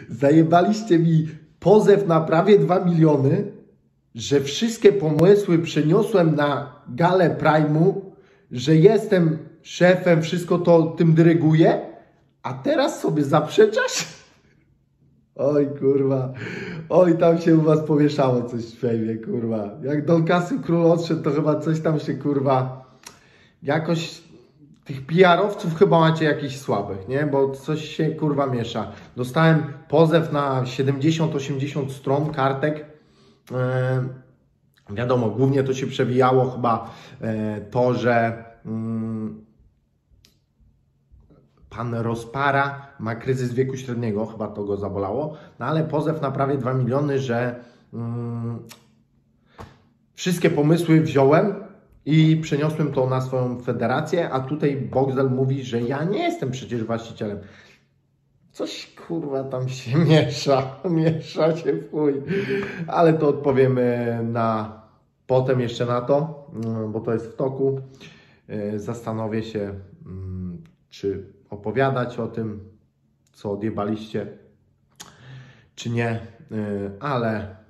Zajebaliście mi pozew na prawie 2 miliony, że wszystkie pomysły przeniosłem na galę Prime'u, że jestem szefem, wszystko to tym dyryguję, a teraz sobie zaprzeczasz? Oj kurwa, oj tam się u was pomieszało coś w fejmie, kurwa. Jak Don Casio Król odszedł, to chyba coś tam się kurwa, jakoś tych PR-owców chyba macie jakichś słabych, nie? Bo coś się kurwa miesza. Dostałem pozew na 70-80 stron kartek. Wiadomo, głównie to się przewijało chyba to, że pan Rozpara ma kryzys wieku średniego, chyba to go zabolało, no ale pozew na prawie 2 miliony, że wszystkie pomysły wziąłem i przeniosłem to na swoją federację, a tutaj Boxdel mówi, że ja nie jestem przecież właścicielem. Coś kurwa tam się miesza się w chuj, ale to odpowiemy potem jeszcze na to, bo to jest w toku. Zastanowię się, czy opowiadać o tym, co odjebaliście, czy nie, ale